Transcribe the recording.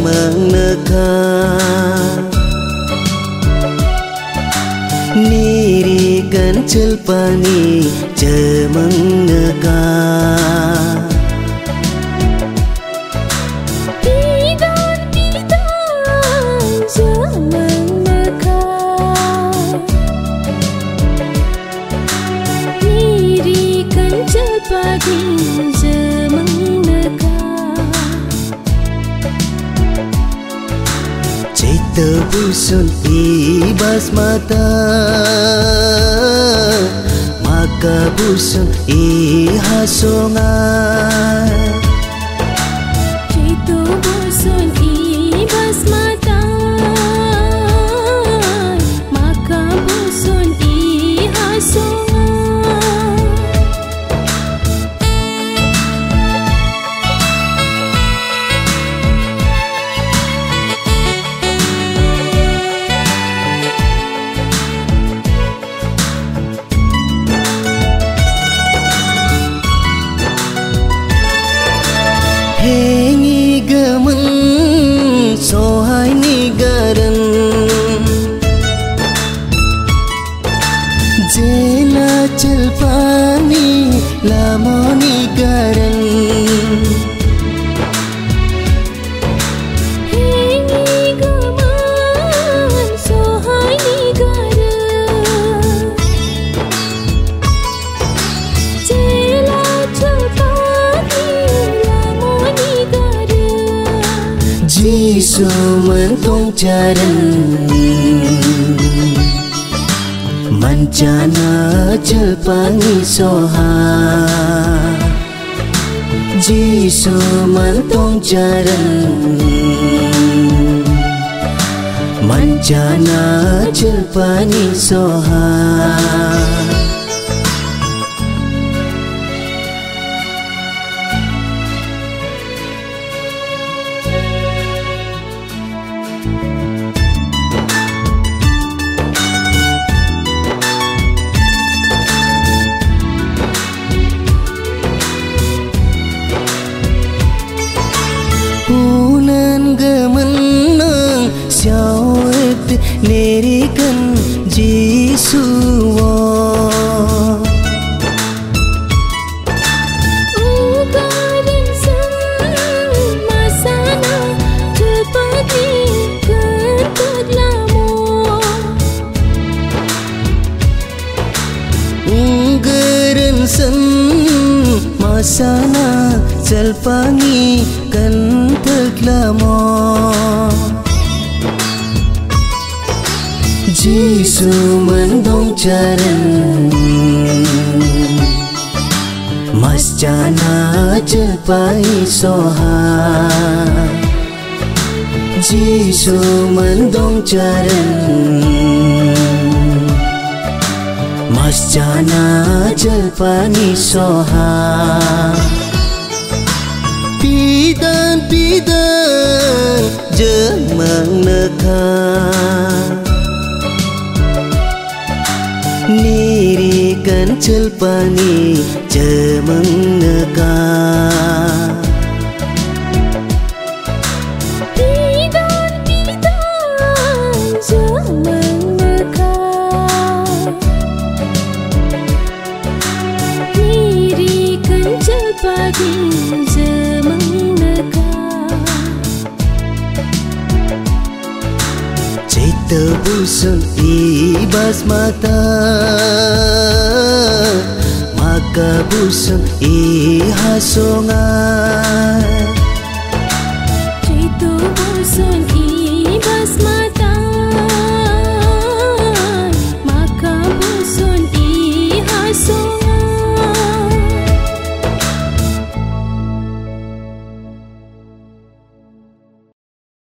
meneka nirikan celpani jemeng neka Terbusun ibas mata maka busun ihasongan Citu busun ibas mata maka busun ihasongan Hengi gemeng sohai nigaran Jena celpani lamo nigaran Hengi gemeng sohai nigaran Jela celpani Jisu mentung jaran Mancana celpangi soha Jisu mentung jaran Mancana celpangi soha Punan gemenang syawat nerikan Jisuwa Ugaran semasana cepati ketut lamo Ugaran semasana celpangi kan terlama Jisu mendong jaran Mas jana celpai soha Jisu mendong jaran Mas jana celpani soha Pidan jemang neka nirikan celpani jemang neka Pidan jemang neka nirikan celpani jemang Terbusun ibas mata maka busun ihasongan